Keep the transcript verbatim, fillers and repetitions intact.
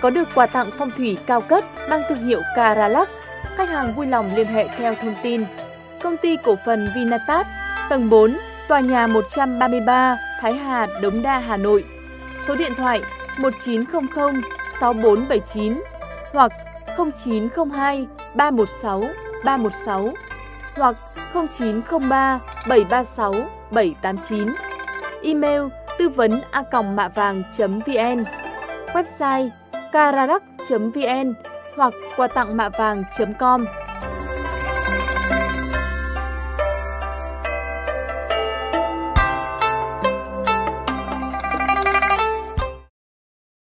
có được quà tặng phong thủy cao cấp mang thương hiệu Caralac, khách hàng vui lòng liên hệ theo thông tin: Công ty cổ phần Vinatast, tầng bốn, tòa nhà một trăm ba mươi ba, Thái Hà, Đống Đa, Hà Nội. Số điện thoại một chín không không sáu bốn bảy chín hoặc không chín không hai ba một sáu ba một sáu hoặc không chín không ba bảy ba sáu bảy tám chín. Email tư vấn a còng mạ vàng chấm vn, website caralac chấm vn hoặc quà tặng mạ vàng chấm com.